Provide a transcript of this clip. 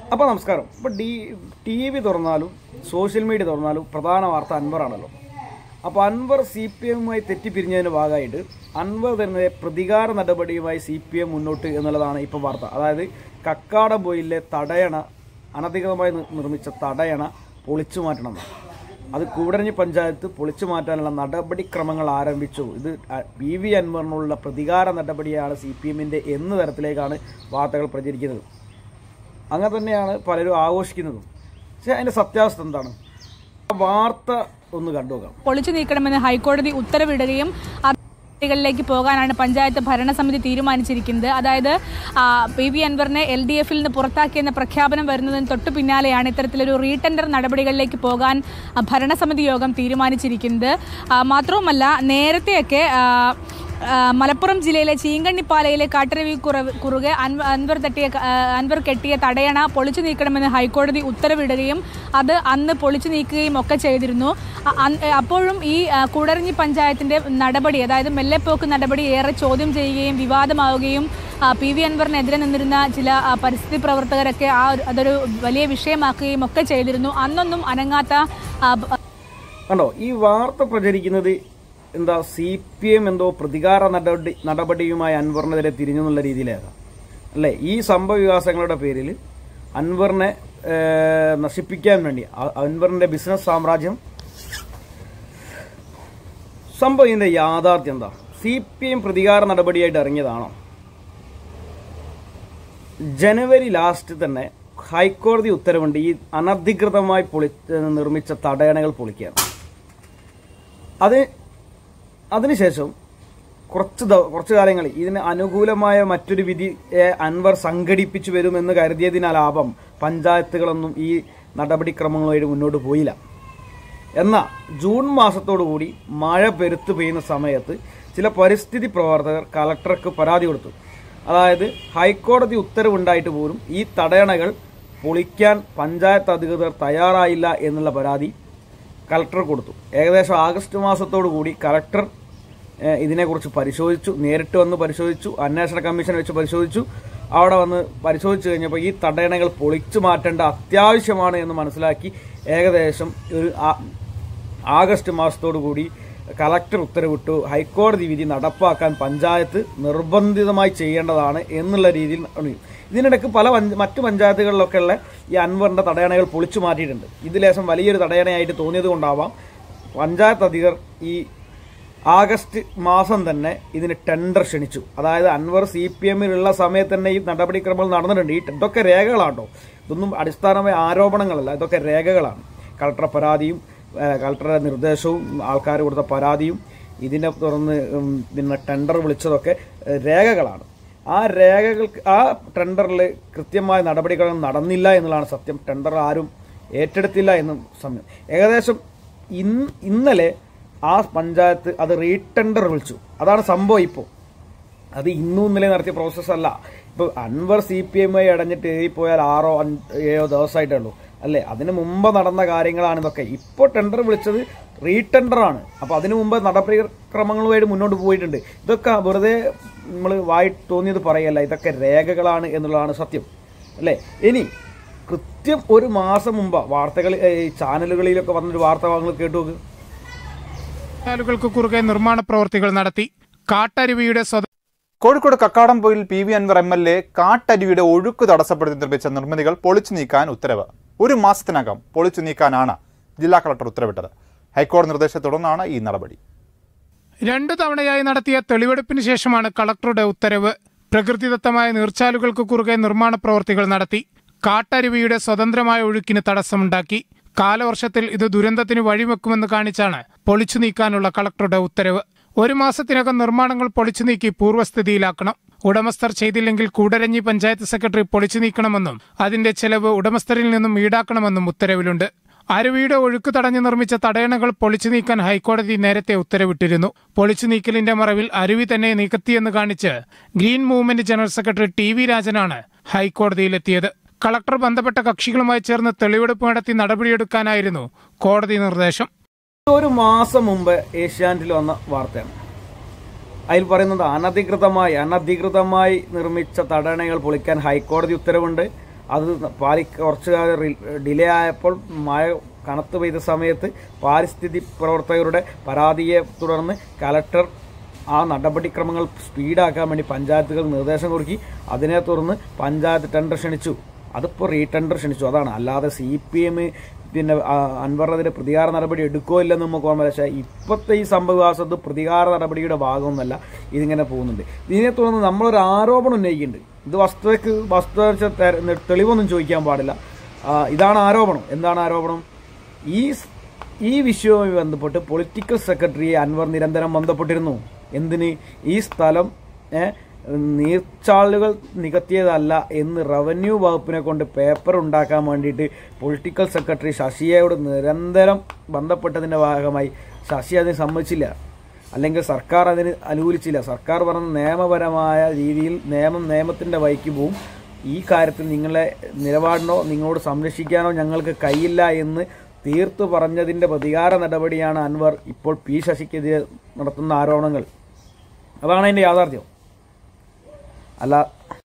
അപ്പോൾ നമസ്കാരം. ഇപ്പോൾ ടി വി തുറന്നാലും സോഷ്യൽ മീഡിയ തുറന്നാലും പ്രധാന വാർത്ത അൻവറാണല്ലോ. അപ്പോൾ അൻവർ CPM തെറ്റിപ്പിരിഞ്ഞതിന് ഭാഗമായിട്ട് അൻവർ തന്നെ പ്രതികാര നടപടിയുമായി CPM മുന്നോട്ട് എന്നുള്ളതാണ് ഇപ്പോൾ വാർത്ത. അതായത് കക്കാടംപൊയിലെ തടയണ, അനധികൃതമായി നിർമ്മിച്ച തടയണ പൊളിച്ചു മാറ്റണം. അത് കൂടരഞ്ഞി പഞ്ചായത്ത് പൊളിച്ചു മാറ്റാനുള്ള നടപടിക്രമങ്ങൾ ആരംഭിച്ചു. ഇത് PV അൻവറിനുള്ള പ്രതികാര നടപടിയാണ് CPMന്റെ എന്ന തരത്തിലേക്കാണ് വാർത്തകൾ പ്രചരിക്കുന്നത്. അങ്ങനെ തന്നെയാണ് പലരും ആഘോഷിക്കുന്നതും. പക്ഷേ അതിൻ്റെ സത്യാവസ്ഥ എന്താണ്? വാർത്ത ഒന്ന് കണ്ടുനോക്കാം. പൊളിച്ചു നീക്കണമെന്ന് ഹൈക്കോടതി ഉത്തരവിടുകയും ിലേക്ക് പോകാനാണ് പഞ്ചായത്ത് ഭരണസമിതി തീരുമാനിച്ചിരിക്കുന്നത്. അതായത് PV അൻവറിനെ LDFൽ നിന്ന് പുറത്താക്കിയെന്ന പ്രഖ്യാപനം വരുന്നതിന് തൊട്ടു പിന്നാലെയാണ് ഇത്തരത്തിലൊരു റീടെൻഡർ നടപടികളിലേക്ക് പോകാൻ ഭരണസമിതി യോഗം തീരുമാനിച്ചിരിക്കുന്നത്. മാത്രവുമല്ല, നേരത്തെയൊക്കെ മലപ്പുറം ജില്ലയിലെ ചീങ്കണ്ണിപ്പാലയിലെ കാട്ടരുവി കുറുകെ അൻവർ കെട്ടിയ തടയണ പൊളിച്ചു നീക്കണമെന്ന് ഹൈക്കോടതി ഉത്തരവിടുകയും അത് അന്ന് പൊളിച്ചു നീക്കുകയും ഒക്കെ ചെയ്തിരുന്നു. അപ്പോഴും ഈ കൂടരഞ്ഞി പഞ്ചായത്തിന്റെ നടപടി, അതായത് മെല്ലെപ്പോക്ക് നടപടി ഏറെ ചോദ്യം ചെയ്യുകയും വിവാദമാവുകയും PV അൻവറിനെതിരെ നിന്നിരുന്ന ചില പരിസ്ഥിതി പ്രവർത്തകരൊക്കെ അതൊരു വലിയ വിഷയമാക്കുകയും ഒക്കെ ചെയ്തിരുന്നു. അന്നൊന്നും അനങ്ങാത്ത കണ്ടോ ഈ വാർത്ത പ്രചരിക്കുന്നത് എന്താ? CPM എന്തോ പ്രതികാര നടപടിയുമായി അൻവറിനെതിരെ തിരിഞ്ഞു എന്നുള്ള രീതിയിലാണ് അല്ലേ? ഈ സംഭവ വികാസങ്ങളുടെ പേരിൽ അൻവറിനെ നശിപ്പിക്കാൻ വേണ്ടി, അൻവറിന്റെ ബിസിനസ് സാമ്രാജ്യം, സംഭവം ഇതിന്റെ യാഥാർത്ഥ്യം എന്താ? CPM പ്രതികാര നടപടിയായിട്ട് ഇറങ്ങിയതാണോ? ജനുവരി ലാസ്റ്റ് തന്നെ ഹൈക്കോടതി ഉത്തരവുണ്ട് ഈ അനധികൃതമായി നിർമ്മിച്ച തടയണകൾ പൊളിക്കുകയാണ്. അതിനുശേഷം കുറച്ചു കാലങ്ങൾ ഇതിന് അനുകൂലമായ മറ്റൊരു വിധി അൻവർ സംഘടിപ്പിച്ചു വരുമെന്ന് കരുതിയതിനാലാവാം പഞ്ചായത്തുകളൊന്നും ഈ നടപടിക്രമങ്ങളുമായിട്ട് മുന്നോട്ട് പോയില്ല. എന്നാൽ ജൂൺ മാസത്തോടുകൂടി മഴ പെരുത്തു പെയ്യുന്ന സമയത്ത് ചില പരിസ്ഥിതി പ്രവർത്തകർ കളക്ടർക്ക് പരാതി കൊടുത്തു. അതായത് ഹൈക്കോടതി ഉത്തരവുണ്ടായിട്ട് പോലും ഈ തടയണകൾ പൊളിക്കാൻ പഞ്ചായത്ത് അധികൃതർ തയ്യാറായില്ല എന്നുള്ള പരാതി കളക്ടർ കൊടുത്തു. ഏകദേശം ആഗസ്റ്റ് മാസത്തോടു കൂടി കളക്ടർ ഇതിനെക്കുറിച്ച് പരിശോധിച്ചു, നേരിട്ട് വന്ന് പരിശോധിച്ചു, അന്വേഷണ കമ്മീഷൻ വെച്ച് പരിശോധിച്ചു. അവിടെ വന്ന് പരിശോധിച്ചു കഴിഞ്ഞപ്പോൾ ഈ തടയണകൾ പൊളിച്ചു മാറ്റേണ്ട അത്യാവശ്യമാണ് എന്ന് മനസ്സിലാക്കി ഏകദേശം ഒരു ആഗസ്റ്റ് മാസത്തോടു കൂടി കളക്ടർ ഉത്തരവിട്ടു. ഹൈക്കോടതി വിധി നടപ്പാക്കാൻ പഞ്ചായത്ത് നിർബന്ധിതമായി ചെയ്യേണ്ടതാണ് എന്നുള്ള രീതിയിൽ. ഇതിനിടയ്ക്ക് മറ്റു പഞ്ചായത്തുകളിലൊക്കെ ഉള്ള ഈ അൻവറിന്റെ തടയണകൾ പൊളിച്ചു മാറ്റിയിട്ടുണ്ട്. ഇത് ലേശം വലിയൊരു തടയണയായിട്ട് തോന്നിയത് കൊണ്ടാവാം പഞ്ചായത്ത് അധികൃതർ ഈ ആഗസ്റ്റ് മാസം തന്നെ ഇതിന് ടെൻഡർ ക്ഷണിച്ചു. അതായത് അൻവർ CPMലുള്ള സമയത്ത് തന്നെ ഈ നടപടിക്രമങ്ങൾ നടന്നിട്ടുണ്ട്. ഇതൊക്കെ രേഖകളാണോ? ഇതൊന്നും അടിസ്ഥാനമായ ആരോപണങ്ങളല്ല, ഇതൊക്കെ രേഖകളാണ്. കളക്ടറുടെ പരാതിയും കളക്ടറുടെ നിർദ്ദേശവും ആൾക്കാർ കൊടുത്ത പരാതിയും ഇതിനെ തുടർന്ന് പിന്നെ ടെൻഡർ വിളിച്ചതൊക്കെ രേഖകളാണ്. ആ ടെൻഡറിൽ കൃത്യമായ നടപടികൾ നടന്നില്ല എന്നുള്ളതാണ് സത്യം. ടെൻഡർ ആരും ഏറ്റെടുത്തില്ല എന്നും സമയം. ഏകദേശം ഇന്നലെ ആ പഞ്ചായത്ത് അത് റീടെൻഡർ വിളിച്ചു. അതാണ് സംഭവം. ഇപ്പോൾ അത് ഇന്നും ഇന്നലെ നടത്തിയ പ്രോസസ്സല്ല. ഇപ്പോൾ അൻവർ CPM അടഞ്ഞിട്ട് ഏറിപ്പോയാൽ 6-7 ദിവസമായിട്ടേ ഉള്ളൂ അല്ലേ? അതിന് മുമ്പ് നടന്ന കാര്യങ്ങളാണ് ഇതൊക്കെ. ഇപ്പോൾ ടെൻഡർ വിളിച്ചത് റീടെൻഡറാണ്. അപ്പോൾ അതിനു മുമ്പ് നടപടിക്രമങ്ങളുമായിട്ട് മുന്നോട്ട് പോയിട്ടുണ്ട്. ഇതൊക്കെ വെറുതെ നമ്മൾ വായി തോന്നിയത് പറയല്ല, ഇതൊക്കെ രേഖകളാണ് എന്നുള്ളതാണ് സത്യം അല്ലേ? ഇനി കൃത്യം ഒരു മാസം മുമ്പ് വാർത്തകൾ ചാനലുകളിലൊക്കെ വന്നൊരു വാർത്ത കേട്ടു നോക്ക്. ാലുകൾക്ക് കുറുകെ നിർമ്മാണ പ്രവർത്തികൾ നടത്തി. കാട്ടരുവിയുടെ കോഴിക്കോട് കക്കാടംപൊയിൽ PV അൻവർ MLA കാട്ടരുവിയുടെ ഒഴുക്ക് തടസ്സപ്പെടുത്തി നിർമ്മിച്ച നിർമ്മിതികൾ പൊളിച്ചു നീക്കാൻ ഉത്തരവ്. ഒരു മാസത്തിനകം പൊളിച്ചു നീക്കാനാണ് ജില്ലാ കളക്ടർ ഉത്തരവിട്ടത്. ഹൈക്കോടതി നിർദ്ദേശത്തെ തുടർന്നാണ് ഈ നടപടി. 2 തവണയായി നടത്തിയ തെളിവെടുപ്പിന് ശേഷമാണ് കളക്ടറുടെ ഉത്തരവ്. പ്രകൃതിദത്തമായ നീർച്ചാലുകൾക്ക് കുറുകെ നിർമ്മാണ പ്രവർത്തികൾ നടത്തി. കാട്ടരുവിയുടെ സ്വതന്ത്രമായ ഒഴുക്കിന് തടസ്സമുണ്ടാക്കി. കാലവർഷത്തിൽ ഇത് ദുരന്തത്തിന് വഴിവെക്കുമെന്ന് കാണിച്ചാണ് പൊളിച്ചു നീക്കാനുള്ള കളക്ടറുടെ ഉത്തരവ്. 1 മാസത്തിനകം നിർമ്മാണങ്ങൾ പൊളിച്ചു നീക്കി പൂർവ്വസ്ഥിതിയിലാക്കണം. ഉടമസ്ഥർ ചെയ്തില്ലെങ്കിൽ കൂടരഞ്ഞി പഞ്ചായത്ത് സെക്രട്ടറി പൊളിച്ചു നീക്കണമെന്നും അതിന്റെ ചെലവ് ഉടമസ്ഥരിൽ നിന്നും ഈടാക്കണമെന്നും ഉത്തരവിലുണ്ട്. അരുവിയുടെ ഒഴുക്ക് തടഞ്ഞു നിർമ്മിച്ച തടയണകൾ പൊളിച്ചു നീക്കാൻ ഹൈക്കോടതി നേരത്തെ ഉത്തരവിട്ടിരുന്നു. പൊളിച്ചു നീക്കലിന്റെ മറവിൽ അരുവി തന്നെ നികത്തിയെന്ന് കാണിച്ച് green movement general secretary TV രാജനാണ് ഹൈക്കോടതിയിലെത്തിയത്. കളക്ടർ ബന്ധപ്പെട്ട കക്ഷികളുമായി ചേർന്ന് തെളിവെടുപ്പ് നടത്തി നടപടിയെടുക്കാനായിരുന്നു കോടതി നിർദ്ദേശം. ഒരു മാസം മുമ്പ് ഏഷ്യാനെറ്റിൽ വന്ന വാർത്തയാണ്. അതിൽ പറയുന്നത് അനധികൃതമായി നിർമ്മിച്ച തടയണകൾ പൊളിക്കാൻ ഹൈക്കോടതി ഉത്തരവുണ്ട്. അത് കുറച്ചു കാലം ഡിലേ ആയപ്പോൾ മഴ കനത്ത് പെയ്ത സമയത്ത് പാരിസ്ഥിതിക പ്രവർത്തകരുടെ പരാതിയെ തുടർന്ന് കലക്ടർ ആ നടപടിക്രമങ്ങൾ സ്പീഡാക്കാൻ വേണ്ടി പഞ്ചായത്തുകൾ നിർദ്ദേശം കൊടുക്കി. അതിനെ തുടർന്ന് പഞ്ചായത്ത് ടെൻഡർ ക്ഷണിച്ചു. അതിപ്പോൾ റീടെൻഡർ ക്ഷണിച്ചു. അതാണ്. അല്ലാതെ CPM പിന്നെ അൻവറിനെതിരെ പ്രതികാര നടപടി എടുക്കോ ഇല്ലെന്ന് നമുക്ക് ഓർമ്മ. പക്ഷേ ഇപ്പോഴത്തെ ഈ സംഭവവികാസത്ത് പ്രതികാര നടപടിയുടെ ഭാഗമൊന്നുമല്ല, ഇതിങ്ങനെ പോകുന്നുണ്ട്. ഇതിനെ തുടർന്ന് നമ്മളൊരു ആരോപണം ഉന്നയിക്കുന്നുണ്ട്. ഇത് വസ്തുത തെളിവൊന്നും ചോദിക്കാൻ പാടില്ല. ഇതാണ് ആരോപണം. എന്താണ് ആരോപണം? ഈ വിഷയവുമായി ബന്ധപ്പെട്ട് പൊളിറ്റിക്കൽ സെക്രട്ടറിയെ അൻവർ നിരന്തരം ബന്ധപ്പെട്ടിരുന്നു. എന്തിന്? ഈ സ്ഥലം നീർച്ചാലുകൾ നികത്തിയതല്ല എന്ന് റവന്യൂ വകുപ്പിനെ കൊണ്ട് പേപ്പർ ഉണ്ടാക്കാൻ വേണ്ടിയിട്ട് പൊളിറ്റിക്കൽ സെക്രട്ടറി ശശിയോട് നിരന്തരം ബന്ധപ്പെട്ടതിൻ്റെ ഭാഗമായി ശശി അതിന് സമ്മതിച്ചില്ല, അല്ലെങ്കിൽ സർക്കാർ അതിന് അനുകൂലിച്ചില്ല. സർക്കാർ പറഞ്ഞ നിയമപരമായ രീതിയിൽ നിയമത്തിൻ്റെ വഴിക്ക് പോവും. ഈ കാര്യത്തിൽ നിങ്ങളെ നിലപാടിനോ നിങ്ങളോട് സംരക്ഷിക്കാനോ ഞങ്ങൾക്ക് കഴിയില്ല എന്ന് തീർത്തു പറഞ്ഞതിൻ്റെ പ്രതികാര നടപടിയാണ് അൻവർ ഇപ്പോൾ ശശിക്കെതിരെ നടത്തുന്ന ആരോപണങ്ങൾ. അതാണ് അതിൻ്റെ യാഥാർത്ഥ്യം. അല്ല